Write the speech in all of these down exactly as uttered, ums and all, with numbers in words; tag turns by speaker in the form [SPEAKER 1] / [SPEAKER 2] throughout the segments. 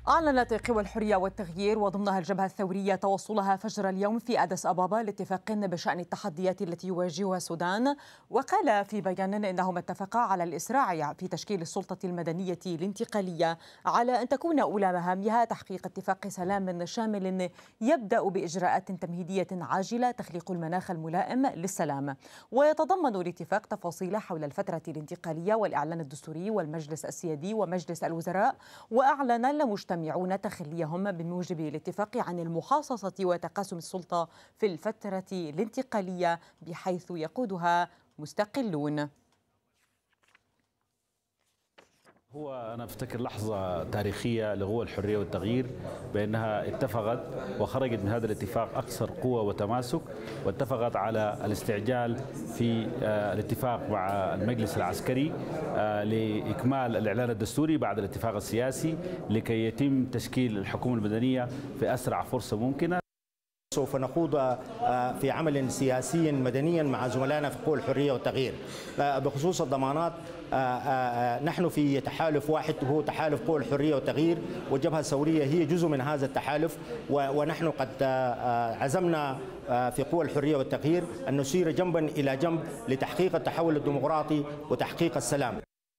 [SPEAKER 1] أعلنت قوى الحرية والتغيير وضمنها الجبهة الثورية توصلها فجر اليوم في أديس أبابا لاتفاق بشأن التحديات التي يواجهها السودان. وقال في بيان إنهما اتفقا على الإسراع في تشكيل السلطة المدنية الانتقالية على أن تكون أولى مهامها تحقيق اتفاق سلام شامل يبدأ بإجراءات تمهيدية عاجلة تخلق المناخ الملائم للسلام. ويتضمن الاتفاق تفاصيل حول الفترة الانتقالية والإعلان الدستوري والمجلس السيادي ومجلس الوزراء. وأعلن المجتمع يجتمعون تخليهم بموجب الاتفاق عن المحاصصة وتقاسم السلطة في الفترة الانتقالية بحيث يقودها مستقلون.
[SPEAKER 2] هو أنا أفتكر لحظة تاريخية لقوى الحرية والتغيير بأنها اتفقت وخرجت من هذا الاتفاق أكثر قوة وتماسك، واتفقت على الاستعجال في الاتفاق مع المجلس العسكري لإكمال الإعلان الدستوري بعد الاتفاق السياسي لكي يتم تشكيل الحكومة المدنية في أسرع فرصة ممكنة.
[SPEAKER 3] سوف نخوض في عمل سياسي مدنيا مع زملائنا في قوى الحرية والتغيير بخصوص الضمانات. نحن في تحالف واحد هو تحالف قوى الحرية والتغيير، والجبهة الثورية هي جزء من هذا التحالف، ونحن قد عزمنا في قوى الحرية والتغيير أن نسير جنبا إلى جنب لتحقيق التحول الديمقراطي وتحقيق السلام.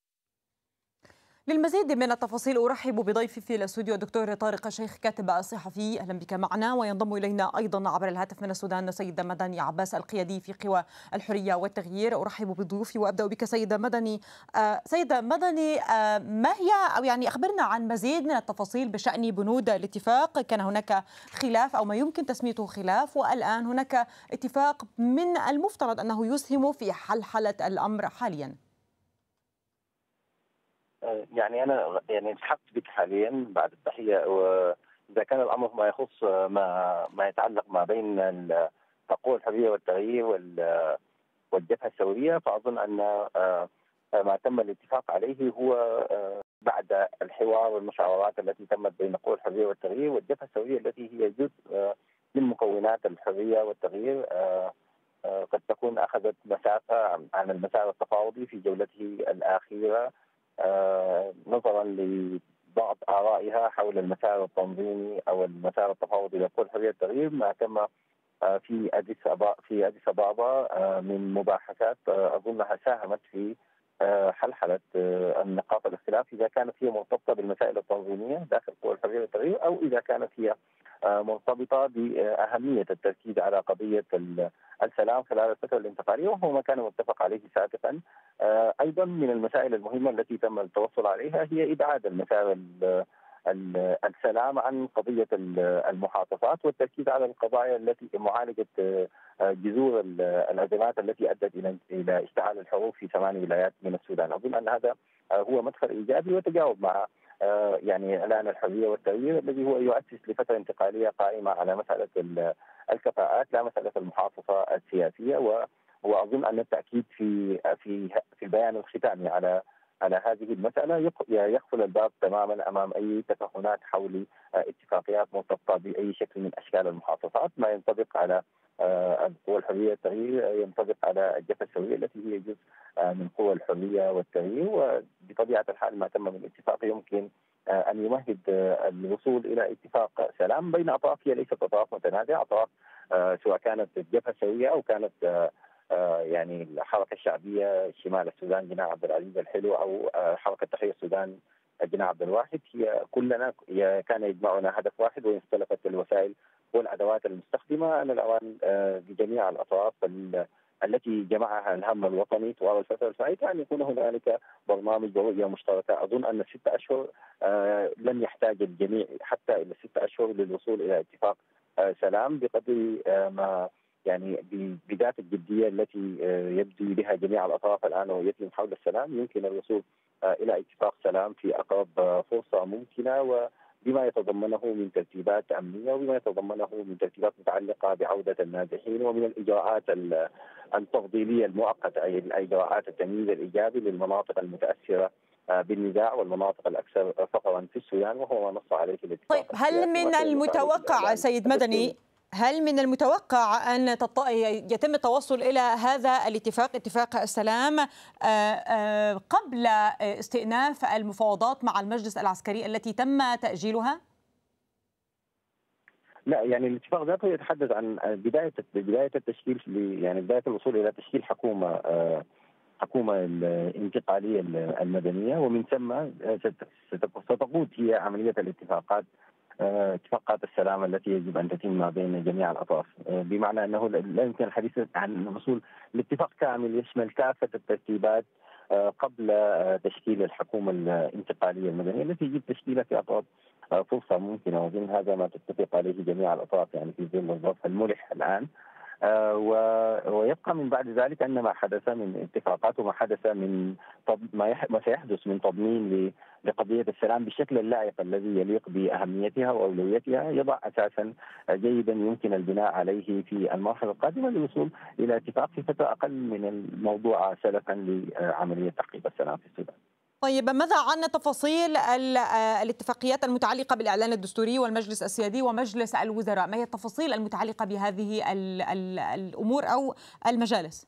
[SPEAKER 1] للمزيد من التفاصيل أرحب بضيفي في الاستوديو الدكتور طارق الشيخ كاتب الصحفي، أهلا بك معنا. وينضم إلينا أيضا عبر الهاتف من السودان سيد مدني عباس القيادي في قوى الحرية والتغيير. أرحب بضيوفي وأبدأ بك سيد مدني. آه سيد مدني، آه ما هي أو يعني أخبرنا عن مزيد من التفاصيل بشأن بنود الاتفاق. كان هناك خلاف أو ما يمكن تسميته خلاف، والآن هناك اتفاق من المفترض أنه يسهم في حلحلة الأمر حاليا.
[SPEAKER 4] يعني أنا يعني التحقت بك حاليا بعد التحية، وإذا كان الأمر ما يخص ما ما يتعلق ما بين قوى الحرية والتغيير والجبهة الثورية، فأظن أن ما تم الاتفاق عليه هو بعد الحوار والمشاورات التي تمت بين قوى الحرية والتغيير والجبهة الثورية التي هي جزء من مكونات الحرية والتغيير. قد تكون أخذت مسافة عن المسار التفاوضي في جولته الأخيرة آه نظرا لبعض آرائها حول المسار التنظيمي أو المسار التفاوضي لقوى الحرية والتغيير. ما تم آه في أديس أبابا في أديس أبابا آه من مباحثات آه أظنها ساهمت في آه حلحلة آه النقاط الاختلاف، إذا كانت هي مرتبطة بالمسائل التنظيمية داخل قوى الحرية والتغيير، أو إذا كانت هي آه مرتبطة بأهمية التركيز على قضية السلام خلال الفترة الانتقالية، وهو ما كان متفق عليه سابقا. أيضا من المسائل المهمة التي تم التوصل عليها هي إبعاد المسار السلام عن قضية المحافظات، والتركيز على القضايا التي معالجة جذور الأزمات التي أدت إلى إلى اشتعال الحروب في ثمان ولايات من السودان. أظن أن هذا هو مدخل إيجابي وتجاوب مع يعني إعلان الحرية والتغيير الذي هو يؤسس لفترة انتقالية قائمة على مسألة الكفاءات لا مسألة المحافظة السياسية. و واظن ان التاكيد في في في البيان الختامي على على هذه المساله يقفل الباب تماما امام اي تكهنات حول اتفاقيات مرتبطه باي شكل من اشكال المحافظات. ما ينطبق على قوى الحريه والتغيير ينطبق على الجبهه الثوريه التي هي جزء من قوى الحريه والتغيير، وبطبيعه الحال ما تم من الاتفاق يمكن ان يمهد الوصول الى اتفاق سلام بين اطراف هي ليست اطراف متنازعه، اطراف سواء كانت الجبهه الثوريه او كانت آه يعني الحركة الشعبية شمال السودان جناح عبد العزيز الحلو، أو آه حركة تحرير السودان جناح عبد الواحد. هي كلنا كان يجمعنا هدف واحد، وإن اختلفت الوسائل والأدوات المستخدمة. أن الأوان آه بجميع الأطراف التي جمعها الهم الوطني طوال الفترة الفائتة أن يكون هنالك برنامج ورؤية مشتركة. أظن أن الستة أشهر آه لن يحتاج الجميع حتى إلى ستة أشهر للوصول إلى اتفاق آه سلام بقدر آه ما يعني بذات الجدية التي يبدو بها جميع الأطراف الآن ويتم حول السلام. يمكن الوصول إلى اتفاق سلام في أقرب فرصة ممكنة، وبما يتضمنه من ترتيبات أمنية وبما يتضمنه من ترتيبات متعلقة بعودة النازحين ومن الإجراءات التفضيلية المؤقتة، أي الإجراءات التمييز الإيجابي للمناطق المتأثرة بالنزاع والمناطق الأكثر فقرا في السودان، وهو ما نص عليه الاتفاق.
[SPEAKER 1] طيب، هل من المتوقع سيد مدني هل من المتوقع أن يتم التوصل إلى هذا الاتفاق، اتفاق السلام، قبل استئناف المفاوضات مع المجلس العسكري التي تم تأجيلها؟
[SPEAKER 4] لا، يعني الاتفاق ذاته يتحدث عن بداية بداية التشكيل، يعني بداية الوصول إلى تشكيل حكومة حكومة الانتقالية المدنية، ومن ثم ستقود هي عملية الاتفاقات اتفاقات السلام التي يجب ان تتم ما بين جميع الاطراف، بمعنى انه لا يمكن الحديث عن الوصول لاتفاق كامل يشمل كافه الترتيبات قبل تشكيل الحكومه الانتقاليه المدنيه التي يجب تشكيلها في اطراف فرصه ممكنه، واظن هذا ما تتفق عليه جميع الاطراف يعني في ظل الظرف الملح الان. ويبقى من بعد ذلك ان ما حدث من اتفاقات وما حدث من ما سيحدث من تضمين لقضيه السلام بالشكل اللائق الذي يليق باهميتها واولويتها يضع اساسا جيدا يمكن البناء عليه في المرحله القادمه للوصول الى اتفاق في فتره اقل من الموضوع سلفا لعمليه تحقيق السلام في السودان.
[SPEAKER 1] طيب، ماذا عن تفاصيل الاتفاقيات المتعلقة بالإعلان الدستوري والمجلس السيادي ومجلس الوزراء؟ ما هي التفاصيل المتعلقة بهذه ال ال الأمور أو المجالس؟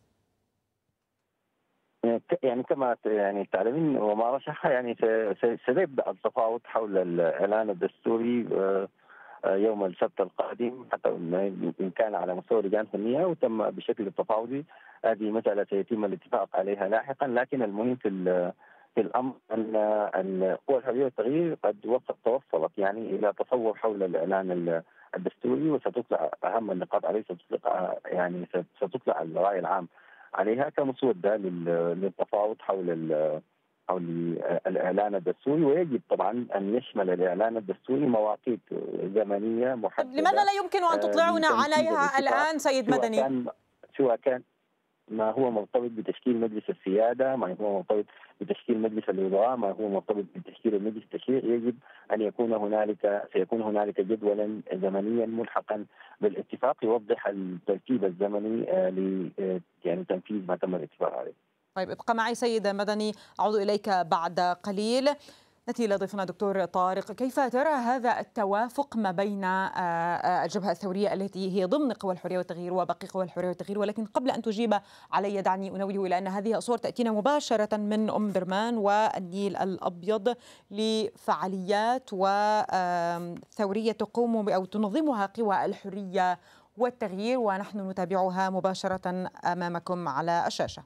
[SPEAKER 4] يعني كما يعني تعلمين وما رشحها، يعني سيبدأ التفاوض حول الإعلان الدستوري يوم السبت القادم، حتى إن كان على مستوى لجان فنية وتم بشكل التفاوضي. هذه مسألة سيتم الاتفاق عليها لاحقا، لكن المهم في في الامر ان القوى الحريه والتغيير قد توصلت يعني الى تصور حول الاعلان الدستوري، وستطلع اهم النقاط عليه، ستطلع يعني ستطلع الراي العام عليها كمسوده للتفاوض حول حول الاعلان الدستوري. ويجب طبعا ان يشمل الاعلان الدستوري مواقيت زمنيه محدده.
[SPEAKER 1] لماذا لا يمكن ان تطلعنا عليها الان سيد مدني؟
[SPEAKER 4] سواء كان سواء كان ما هو مرتبط بتشكيل مجلس السيادة، ما هو مرتبط بتشكيل مجلس الوزراء، ما هو مرتبط بتشكيل المجلس التشريعي، يجب أن يكون هنالك سيكون هنالك جدولا زمنيا ملحقا بالاتفاق يوضح الترتيب الزمني ل يعني تنفيذ ما تم الاتفاق عليه.
[SPEAKER 1] طيب، ابقى معي سيد مدني، أعود إليك بعد قليل. نأتي لضيفنا دكتور طارق، كيف ترى هذا التوافق ما بين الجبهة الثورية التي هي ضمن قوى الحرية والتغيير وباقي قوى الحرية والتغيير؟ ولكن قبل أن تجيب علي دعني أنوه إلى أن هذه الصور تأتينا مباشرة من أم درمان والنيل الأبيض لفعاليات وثورية تقوم أو تنظمها قوى الحرية والتغيير، ونحن نتابعها مباشرة أمامكم على الشاشة.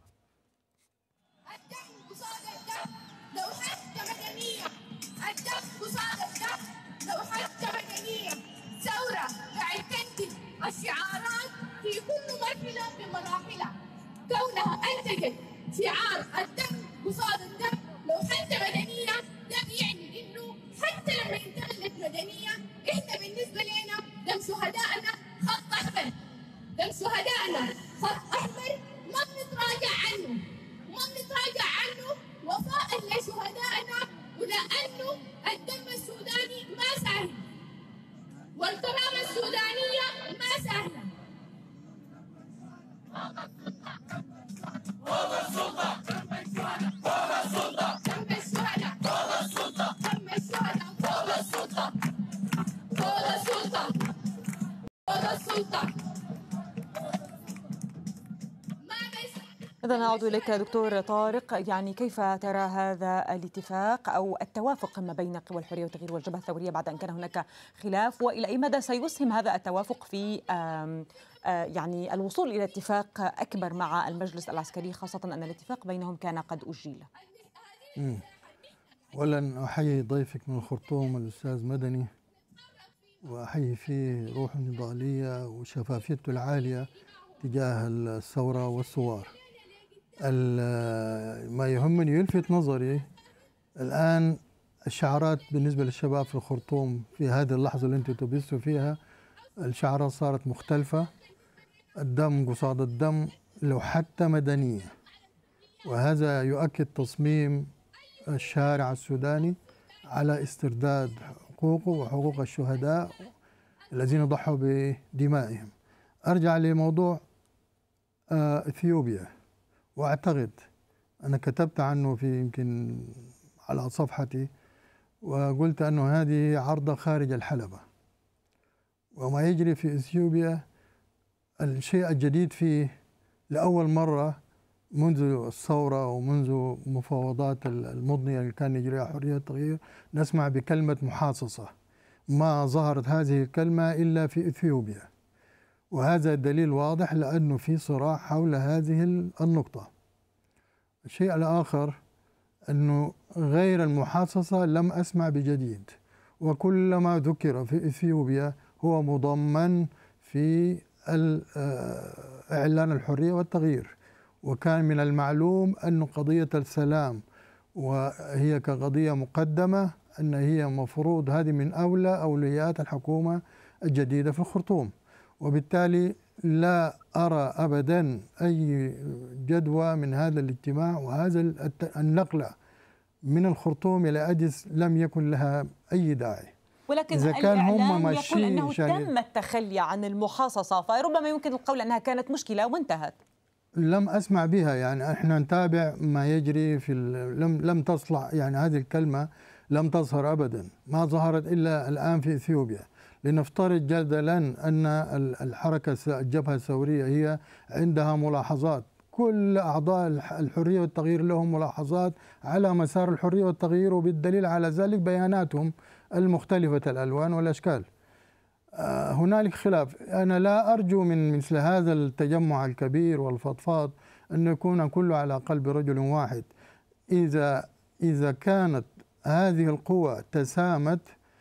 [SPEAKER 5] الشعارات في كل مرحلة من مراحلها، كونها أنتجت شعار الدم قصاد الدم لو حتى مدنية، ده بيعني إنه حتى لما انتقلت مدنية إحنا بالنسبة لنا دم شهدائنا خط أحمر، دم شهدائنا خط أحمر ما بنتراجع عنه، ما بنتراجع عنه وفاء لشهدائنا، ولأنه الدم السوداني ما سهل والكرامة السودانية ما سهلة. فوق السلطة دم الشهداء، فوق السلطة دم الشهداء، فوق السلطة دم الشهداء، فوق السلطة، فوق السلطة، فوق السلطة.
[SPEAKER 1] إذا نعود إليك دكتور طارق، يعني كيف ترى هذا الاتفاق أو التوافق ما بين قوى الحرية والتغيير والجبهة الثورية بعد أن كان هناك خلاف، وإلى أي مدى سيسهم هذا التوافق في يعني الوصول إلى اتفاق أكبر مع المجلس العسكري، خاصة أن الاتفاق بينهم كان قد أجيل؟
[SPEAKER 6] أولا أحيي ضيفك من الخرطوم الأستاذ مدني، وأحيي فيه روحه النضالية وشفافيته العالية تجاه الثورة والثوار. ما يهمني يلفت نظري الآن الشعارات بالنسبة للشباب في الخرطوم في هذه اللحظة اللي انتم تبثوا فيها، الشعارات صارت مختلفة، الدم قصاد الدم لو حتى مدنية، وهذا يؤكد تصميم الشارع السوداني على استرداد حقوقه وحقوق الشهداء الذين ضحوا بدمائهم. أرجع لموضوع إثيوبيا، وأعتقد أنا كتبت عنه في يمكن على صفحتي، وقلت أنه هذه عرضة خارج الحلبة، وما يجري في إثيوبيا الشيء الجديد فيه لأول مرة منذ الثورة ومنذ مفاوضات المضنية اللي كان يجريها حرية التغيير نسمع بكلمة محاصصة. ما ظهرت هذه الكلمة إلا في إثيوبيا، وهذا دليل واضح لأنه في صراع حول هذه النقطة. الشيء الآخر أنه غير المحاصصة لم أسمع بجديد، وكل ما ذكر في إثيوبيا هو مضمن في إعلان الحرية والتغيير. وكان من المعلوم أن قضية السلام وهي كقضية مقدمة أن هي مفروض هذه من أولى أولويات الحكومة الجديدة في الخرطوم، وبالتالي لا أرى أبدا أي جدوى من هذا الاجتماع، وهذا النقلة من الخرطوم إلى أديس لم يكن لها أي داعي.
[SPEAKER 1] ولكن إذا كان هم يقول أنه تم التخلي عن المحاصصة، فربما يمكن القول أنها كانت مشكلة وانتهت.
[SPEAKER 6] لم أسمع بها، يعني احنا نتابع ما يجري في لم لم تصلح، يعني هذه الكلمة لم تظهر أبدا، ما ظهرت إلا الآن في إثيوبيا. لنفترض جدلا أن الحركة الجبهة الثورية هي عندها ملاحظات، كل أعضاء الحرية والتغيير لهم ملاحظات على مسار الحرية والتغيير، وبالدليل على ذلك بياناتهم المختلفة الألوان والأشكال. هنالك خلاف. أنا لا أرجو من مثل هذا التجمع الكبير والفضفاض أن يكون كله على قلب رجل واحد. إذا إذا كانت هذه القوى تسامت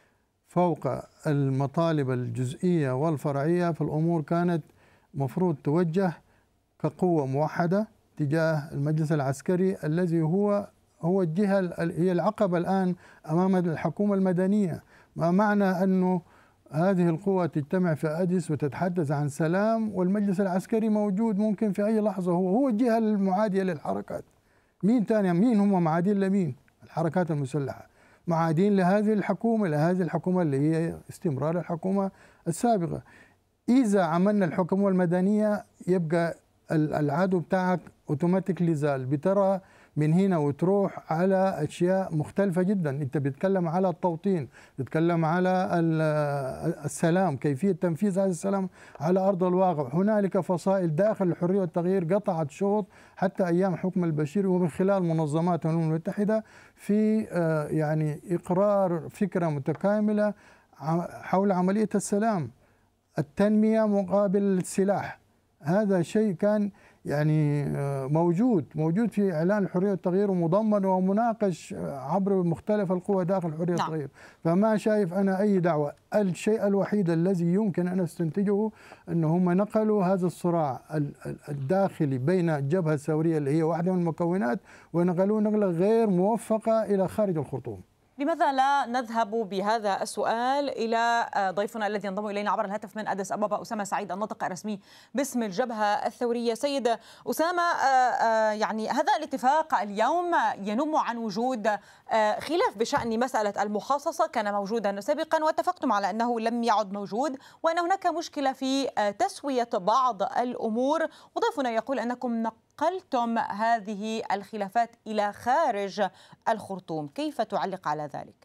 [SPEAKER 6] فوق المطالب الجزئية والفرعية، فالأمور كانت مفروض توجه كقوة موحدة تجاه المجلس العسكري الذي هو هو الجهة هي العقبة الآن أمام الحكومة المدنية. ما معنى أنه هذه القوى تجتمع في أديس وتتحدث عن سلام والمجلس العسكري موجود ممكن في أي لحظة هو هو الجهة المعادية للحركات؟ مين تاني؟ مين هم معادين لمين؟ الحركات المسلحة معادين لهذه الحكومة، لهذه الحكومة اللي هي استمرار الحكومة السابقة. إذا عملنا الحكومة المدنية يبقى العدو بتاعك اوتوماتيكلي زال، بترى من هنا وتروح على أشياء مختلفة جدا. أنت بتتكلم على التوطين، بتتكلم على السلام، كيفية تنفيذ هذا السلام على أرض الواقع. هنالك فصائل داخل الحرية والتغيير قطعت شوط حتى أيام حكم البشير ومن خلال منظمات الأمم المتحدة في يعني إقرار فكرة متكاملة حول عملية السلام، التنمية مقابل السلاح. هذا شيء كان يعني موجود موجود في إعلان الحرية والتغيير ومضمن ومناقش عبر مختلف القوى داخل الحرية
[SPEAKER 1] نعم.
[SPEAKER 6] والتغيير. فما شايف أنا أي دعوة. الشيء الوحيد الذي يمكن أن أستنتجه أنه هم نقلوا هذا الصراع الداخلي بين الجبهة الثورية اللي هي واحدة من المكونات ونقلوه نقلة غير موفقة إلى خارج الخرطوم.
[SPEAKER 1] لماذا لا نذهب بهذا السؤال إلى ضيفنا الذي ينضم إلينا عبر الهاتف من أديس أبابا، أسامة سعيد الناطق الرسمي باسم الجبهة الثورية. سيد أسامة، يعني هذا الاتفاق اليوم ينم عن وجود خلاف بشأن مسألة المحاصصة، كان موجودا سابقا واتفقتم على أنه لم يعد موجود، وأن هناك مشكلة في تسوية بعض الأمور، وضيفنا يقول أنكم نقلتم هذه الخلافات إلى خارج الخرطوم. كيف تعلق على ذلك؟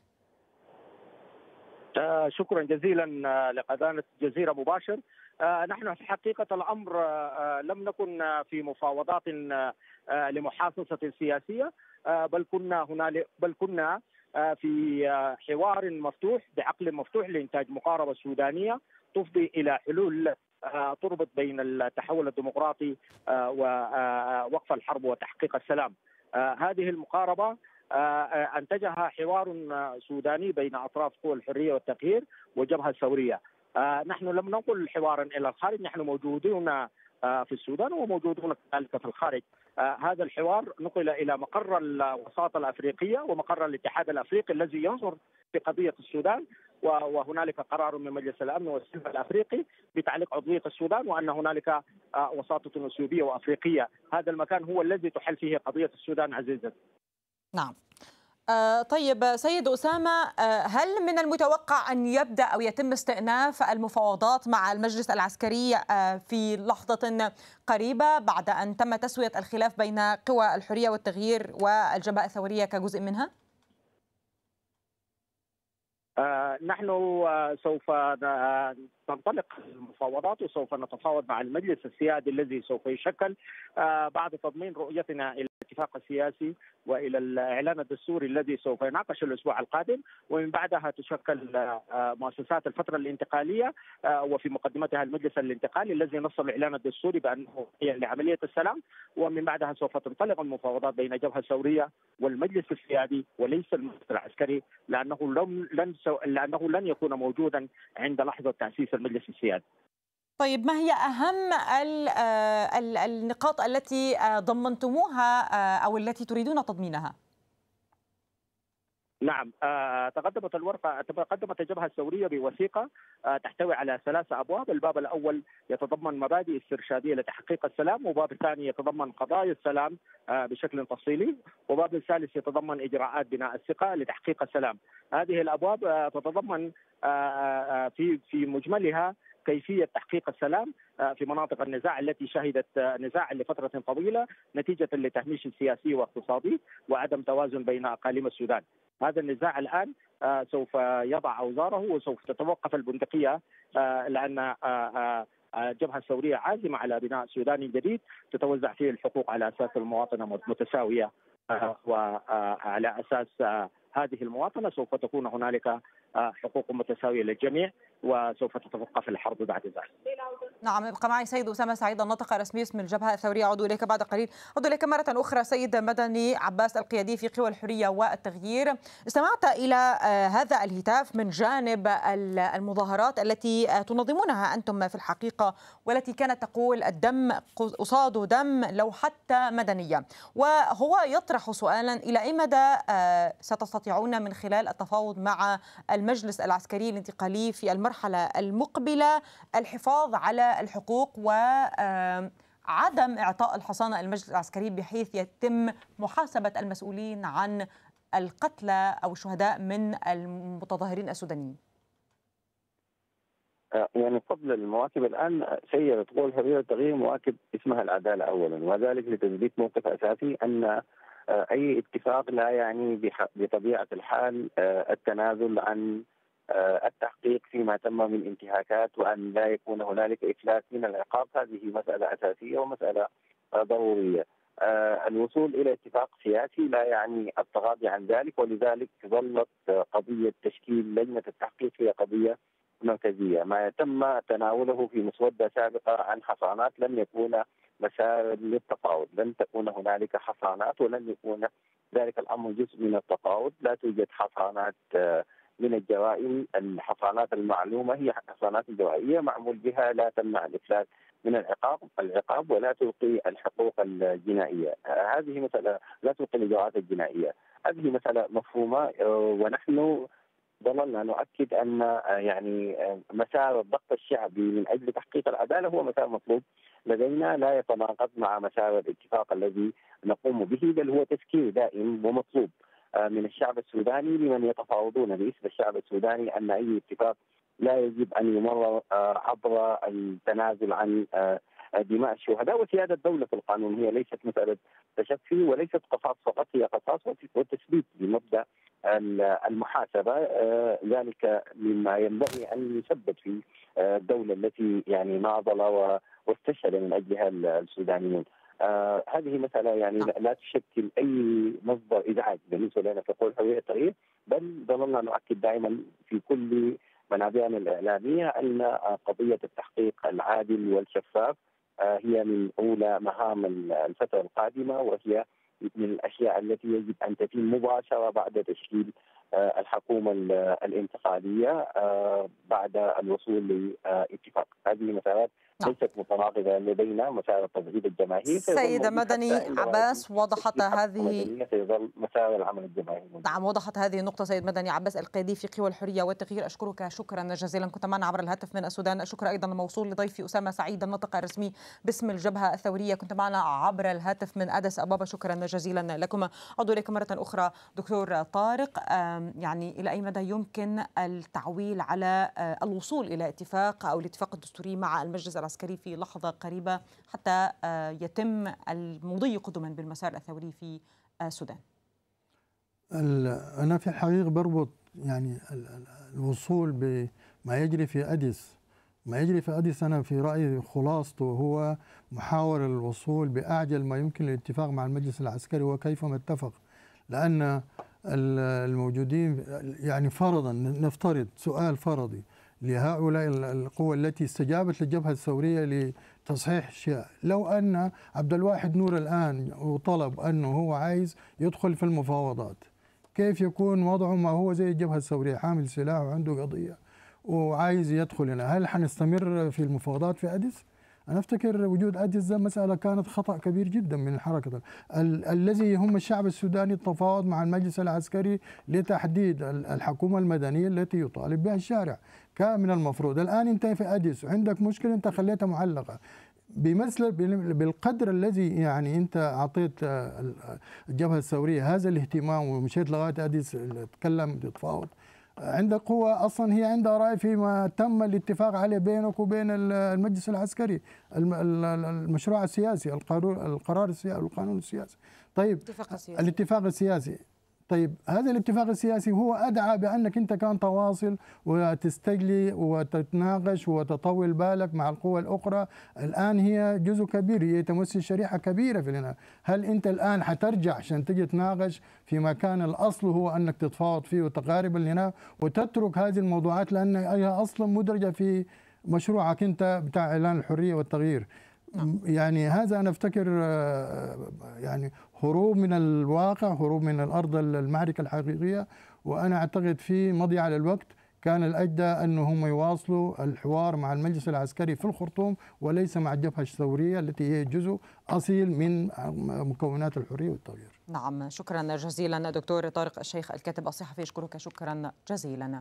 [SPEAKER 7] شكرا جزيلا لقناة الجزيرة مباشر. نحن في حقيقة الأمر لم نكن في مفاوضات لمحاصصة سياسية، بل كنا هنالك بل كنا في حوار مفتوح بعقل مفتوح لإنتاج مقاربة سودانية تفضي إلى حلول تربط بين التحول الديمقراطي ووقف الحرب وتحقيق السلام. هذه المقاربة أنتجها حوار سوداني بين أطراف قوى الحرية والتغيير والجبهة الثورية. نحن لم ننقل حوارا إلى الخارج، نحن موجودون في السودان وموجودون كذلك في الخارج. هذا الحوار نقل إلى مقر الوساطة الأفريقية ومقر الاتحاد الأفريقي الذي ينظر في قضية السودان، وهنالك قرار من مجلس الأمن والسلم الأفريقي بتعليق عضوية السودان وأن هنالك وساطة أثيوبية وأفريقية. هذا المكان هو الذي تحل فيه قضية السودان عزيزة.
[SPEAKER 1] نعم. آه طيب سيد أسامة، آه هل من المتوقع أن يبدأ أو يتم استئناف المفاوضات مع المجلس العسكري آه في لحظة قريبة بعد أن تم تسوية الخلاف بين قوى الحرية والتغيير والجبهة الثورية كجزء منها؟
[SPEAKER 7] آه نحن آه سوف تنطلق المفاوضات وسوف نتفاوض مع المجلس السيادي الذي سوف يشكل آه بعد تضمين رؤيتنا الى الاتفاق السياسي والى الاعلان الدستوري الذي سوف يناقش الاسبوع القادم، ومن بعدها تشكل آه مؤسسات الفتره الانتقاليه آه وفي مقدمتها المجلس الانتقالي الذي نص الاعلان الدستوري بانه هي لعمليه السلام، ومن بعدها سوف تنطلق المفاوضات بين الجبهه الثوريه والمجلس السيادي وليس المجلس العسكري، لانه لم لن لانه لن يكون موجودا عند لحظه تاسيس المجلس السيادي.
[SPEAKER 1] طيب، ما هي أهم النقاط التي ضمنتموها أو التي تريدون تضمينها؟
[SPEAKER 7] نعم، تقدمت الورقة تقدمت الجبهة الثورية بوثيقة تحتوي على ثلاثة أبواب. الباب الأول يتضمن مبادئ استرشادية لتحقيق السلام، وباب الثاني يتضمن قضايا السلام بشكل تفصيلي، وباب الثالث يتضمن إجراءات بناء الثقة لتحقيق السلام. هذه الأبواب تتضمن في في مجملها كيفية تحقيق السلام في مناطق النزاع التي شهدت نزاعا لفترة طويلة نتيجة لتهميش سياسي واقتصادي وعدم توازن بين أقاليم السودان. هذا النزاع الآن سوف يضع أوزاره وسوف تتوقف البندقية، لأن الجبهة الثورية عازمة على بناء سودان جديد تتوزع فيه الحقوق على أساس المواطنة متساوية، وعلى أساس هذه المواطنة سوف تكون هنالك حقوق متساوية للجميع، وسوف تتوقف الحرب بعد ذلك.
[SPEAKER 1] نعم، يبقى معي سيد أسامة سعيد، الناطق الرسمي باسم الجبهة الثورية. أعود إليك بعد قليل. أعود إليك مرة أخرى سيد مدني عباس القيادي في قوى الحرية والتغيير. استمعت إلى هذا الهتاف من جانب المظاهرات التي تنظمونها أنتم في الحقيقة، والتي كانت تقول الدم قصاد دم لو حتى مدنية، وهو يطرح سؤالا: إلى أي مدى ستستطيعون من خلال التفاوض مع المجلس العسكري الانتقالي في المرحلة المقبلة الحفاظ على الحقوق وعدم إعطاء الحصانة المجلس العسكري بحيث يتم محاسبة المسؤولين عن القتلى أو الشهداء من المتظاهرين السودانيين؟
[SPEAKER 4] يعني قبل المواكب الآن سيدة قوى الحرية والتغيير مواكب اسمها العدالة أولا، وذلك لتثبيت موقف أساسي أن أي اتفاق لا يعني بطبيعة الحال التنازل عن التحقيق فيما تم من انتهاكات، وأن لا يكون هنالك إفلات من العقاب. هذه مسألة أساسية ومسألة ضرورية. الوصول إلى اتفاق سياسي لا يعني التغاضي عن ذلك، ولذلك ظلت قضية تشكيل لجنة التحقيق هي قضية مركزية. ما تم تناوله في مسودة سابقة عن حصانات لم يكون مسار للتفاوض، لن تكون هنالك حصانات ولن يكون ذلك الأمر جزء من التفاوض. لا توجد حصانات من الجرائم. الحصانات المعلومة هي حصانات جوائية معمول بها لا تمنع الإفلات من العقاب العقاب ولا تلقي الحقوق الجنائية. هذه مسألة لا تلقي الإجراءات الجنائية. هذه مسألة مفهومة، ونحن ظللنا نؤكد أن يعني مسار الضغط الشعبي من أجل تحقيق العدالة هو مسار مطلوب لدينا، لا يتناقض مع مسار الاتفاق الذي نقوم به، بل هو تذكير دائم ومطلوب من الشعب السوداني لمن يتفاوضون باسم الشعب السوداني أن أي اتفاق لا يجب أن يمر عبر التنازل عن دماء الشهداء وسيادة دولة القانون. هي ليست مسألة تشفي وليست قصاص فقط، هي قصاص وتثبيت بمبدأ المحاسبة. ذلك مما ينبغي أن يثبت في الدولة التي يعني ناضل واستشهد من أجلها السودانيون. آه هذه مسألة يعني لا تشكل أي مصدر إزعاج بالنسبة لنا في قوى الحرية والتغيير، بل ظللنا نؤكد دائما في كل منابعنا الإعلامية أن قضية التحقيق العادل والشفاف آه هي من أولى مهام الفترة القادمة، وهي من الأشياء التي يجب أن تتم مباشرة بعد تشكيل آه الحكومة الانتقالية آه بعد الوصول لاتفاق. هذه مسارات ليست متناقضة لدينا. مسار تبعيد الجماهير
[SPEAKER 1] سيدة مدني عباس، وضحت هذه
[SPEAKER 4] سيظل مسار العمل الجماهيري.
[SPEAKER 1] نعم، وضحت هذه النقطة سيد مدني عباس القيادي في قوى الحرية والتغيير. أشكرك شكرا جزيلا، كنت معنا عبر الهاتف من السودان. الشكر أيضا موصول لضيفي أسامة سعيد الناطق الرسمي باسم الجبهة الثورية، كنت معنا عبر الهاتف من أديس أبابا. شكرا جزيلا لكم. أعود إليك مرة أخرى دكتور طارق، يعني إلى أي مدى يمكن التعويل على الوصول إلى اتفاق أو الاتفاق الدستوري مع المجلس العسكري في لحظة قريبة حتى يتم المضي قدما بالمسار الثوري في السودان؟
[SPEAKER 6] أنا في الحقيقة بربط يعني الوصول بما يجري في أديس. ما يجري في أديس أنا في رأيي خلاصته هو محاولة الوصول بأعجل ما يمكن للاتفاق مع المجلس العسكري وكيفما اتفق، لأن الموجودين يعني فرضا نفترض سؤال فرضي لهؤلاء القوى التي استجابت للجبهة الثورية لتصحيح أشياء، لو أن عبد الواحد نور الآن وطلب أنه هو عايز يدخل في المفاوضات، كيف يكون وضعه ما هو زي الجبهة الثورية حامل سلاح وعنده قضية وعايز يدخل هنا؟ هل حنستمر في المفاوضات في أديس؟ أنا أفتكر وجود أديس ده مسألة كانت خطأ كبير جدا من الحركة ال الذي يهم الشعب السوداني التفاوض مع المجلس العسكري لتحديد الحكومة المدنية التي يطالب بها الشارع. كان من المفروض الآن أنت في أديس وعندك مشكلة أنت خليتها معلقة بمثل بالقدر الذي يعني أنت أعطيت الجبهة الثورية هذا الاهتمام ومشيت لغاية أديس تتكلم تتفاوض. عندك قوة أصلا هي عندها رأي فيما تم الاتفاق عليه بينك وبين المجلس العسكري، المشروع السياسي، القرار السياسي، القانون السياسي. طيب
[SPEAKER 1] الاتفاق السياسي.
[SPEAKER 6] الاتفاق السياسي طيب هذا الاتفاق السياسي هو أدعى بأنك أنت كان تواصل وتستجلي وتتناقش وتطول بالك مع القوى الأخرى. الآن هي جزء كبير، هي تمثل شريحة كبيرة في لنا. هل أنت الآن حترجع عشان تجي تناقش في مكان الأصل هو أنك تتفاوض فيه وتقارب لنا وتترك هذه الموضوعات لأن هي أصلا مدرجة في مشروعك أنت بتاع إعلان الحرية والتغيير؟ يعني هذا أنا أفتكر يعني هروب من الواقع، هروب من الأرض المعركة الحقيقية. وأنا أعتقد في مضيعة للوقت كان الأجدى أنه هم يواصلوا الحوار مع المجلس العسكري في الخرطوم وليس مع الجبهة الثورية التي هي جزء أصيل من مكونات الحرية والتغيير.
[SPEAKER 1] نعم، شكرا جزيلا دكتور طارق الشيخ الكاتب الصحفي، أشكرك شكرا جزيلا.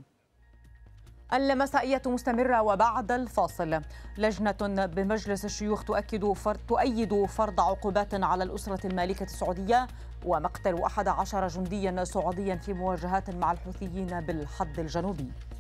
[SPEAKER 1] المسائية مستمرة وبعد الفاصل. لجنة بمجلس الشيوخ تؤكد فرض تؤيد فرض عقوبات على الأسرة المالكة السعودية، ومقتل أحد عشر جنديا سعوديا في مواجهات مع الحوثيين بالحد الجنوبي.